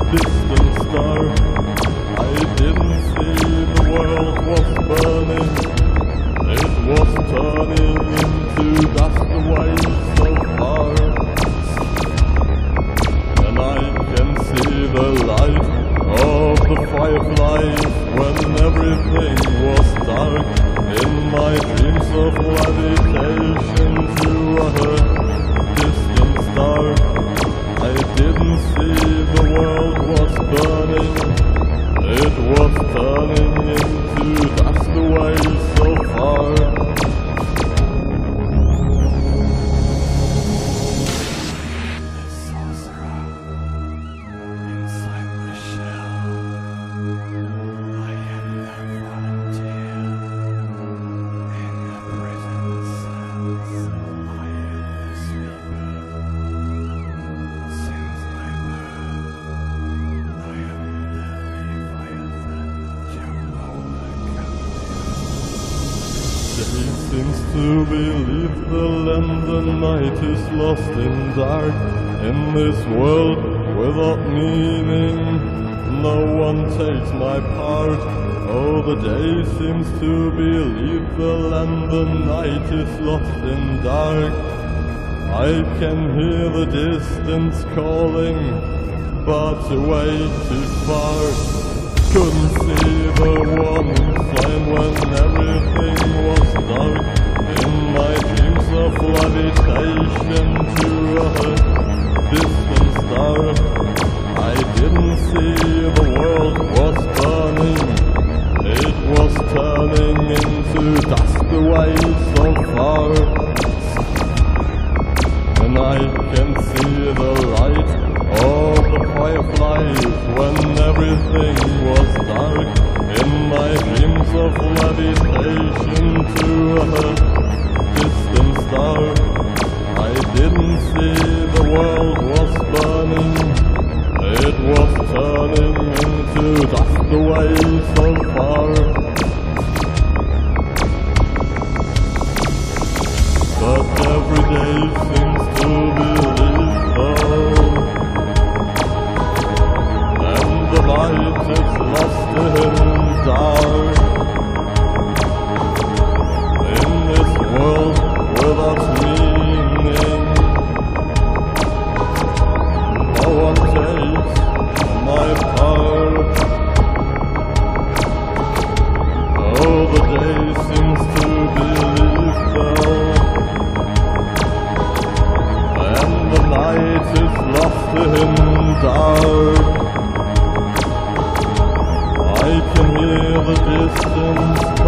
distant star. I didn't see the world was burning. It was turning into dust away so far. And I can see the light of the fireflies when everything was dark. In my dreams of levitation to a distant star. I didn't see the world was burning. It was turning into dust away so far. Day seems to believe the land, the night is lost in dark. In this world without meaning, no one takes my part. Oh, the day seems to believe the land, the night is lost in dark. I can hear the distance calling, but way too far. Couldn't see the warning sign when everything was dark. In my dreams of levitation to a distant star. I didn't see the world was burning. It was turning into dust away so far. And I can see the light of the fireflies when everything was dark. In my dreams of levitation to a distant star. I didn't see the world was burning. It was turning into dust away so far. But every day seems to be lethal, and the light is lost in dark. In this world without meaning, no one takes my part. Oh, the day seems to be lethal, and the night is lost in dark. I can hear the distance